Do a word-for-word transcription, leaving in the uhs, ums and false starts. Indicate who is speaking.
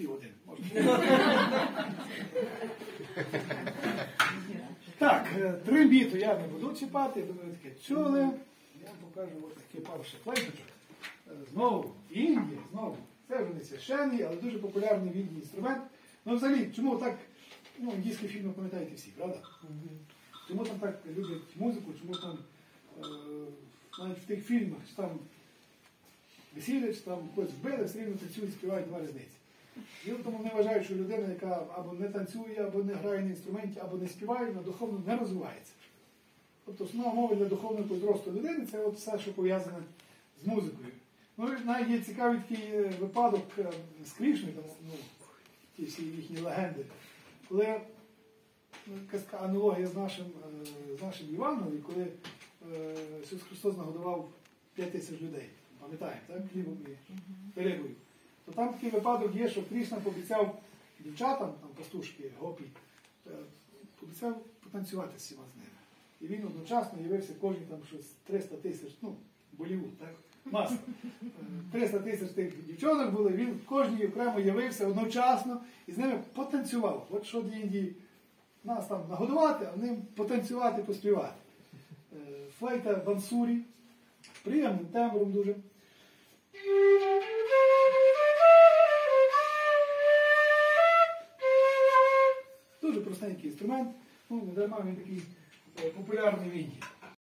Speaker 1: спів один. Так, трембіту я не буду чіпати, я думаю, таке чули. Я вам покажу ось такий парший флейточок. Знову Індія, знову. Це вже не священний, але дуже популярний в Індії інструмент. Ну взагалі, чому так, ну, індійські фільми пам'ятаєте всі, правда? Чому там так люблять музику, чому там, е, навіть в тих фільмах, чи там весілля, чи там когось вбили, все рівно танцюють, співають два різниці. І тому вони вважають, що людина, яка або не танцює, або не грає на інструменті, або не співає, вона духовно не розвивається. Тобто основна мова для духовного зросту людини – це от все, що пов'язане з музикою. Ну, навіть є цікавий такий випадок з Крішною, там, ну, ті всі їхні легенди, коли якась аналогія з нашим, з нашим Іваном, і коли Ісус Христос нагодував п'ять тисяч людей, пам'ятаємо, так? Хлібом і рибою. То там такий випадок є, що Крішна пообіцяв дівчатам, там пастушки, гопі, пообіцяв потанцювати з всіма з ними. І він одночасно явився кожні там щось триста тисяч, ну, Болівуд, так? Маса. триста тисяч тих дівчонок були, він кожній окремо явився одночасно і з ними потанцював. От що для Індії нас там нагодувати, а ним потанцювати, поспівати. Флейта бансурі, приємним тембром дуже. Дуже простенький інструмент, ну, не дарма він такий популярний в Індії.